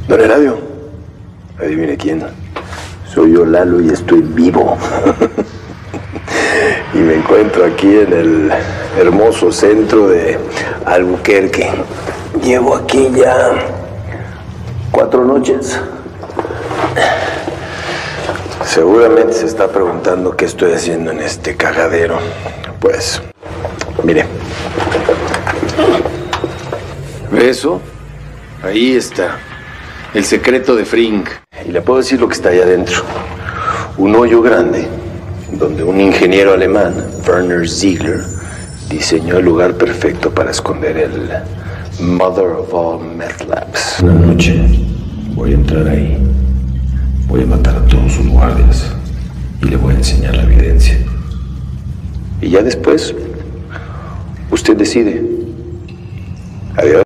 Don Eladio, adivine quién. Soy yo, Lalo, y estoy vivo. Y me encuentro aquí en el hermoso centro de Albuquerque. Llevo aquí ya 4 noches. Seguramente se está preguntando qué estoy haciendo en este cagadero. Pues, mire. ¿Ve eso? Ahí está. El secreto de Frink. Y le puedo decir lo que está ahí adentro. Un hoyo grande, donde un ingeniero alemán, Werner Ziegler, diseñó el lugar perfecto para esconder el Mother of All Meth Labs. Una noche voy a entrar ahí. Voy a matar a todos sus guardias y le voy a enseñar la evidencia. Y ya después, usted decide. Adiós.